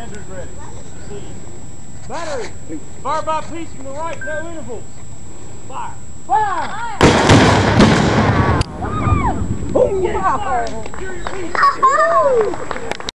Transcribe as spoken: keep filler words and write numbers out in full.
Commander's ready. Proceed. Battery. Fire by piece from the right, no intervals. Fire. Fire! Fire! Boom! Yeah! Fire! Secure your piece.